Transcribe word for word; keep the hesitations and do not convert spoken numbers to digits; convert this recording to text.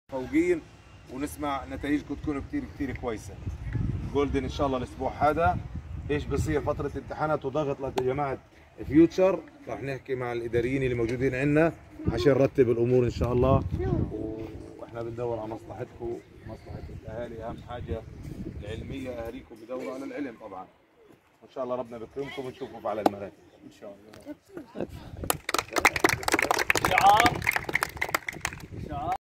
فوقين ونسمع نتائجكم تكون كثير كثير كويسه. جولدن ان شاء الله الاسبوع هذا ايش بصير فتره امتحانات وضغط لجماعه فيوتشر، راح نحكي مع الاداريين اللي موجودين عندنا عشان نرتب الامور ان شاء الله، واحنا بندور على مصلحتكم مصلحه الاهالي. اهم حاجه العلميه، اهاليكم بدوروا على العلم طبعا، وان شاء الله ربنا بكرمكم ونشوفكم على المراكز ان شاء الله. شعار شعار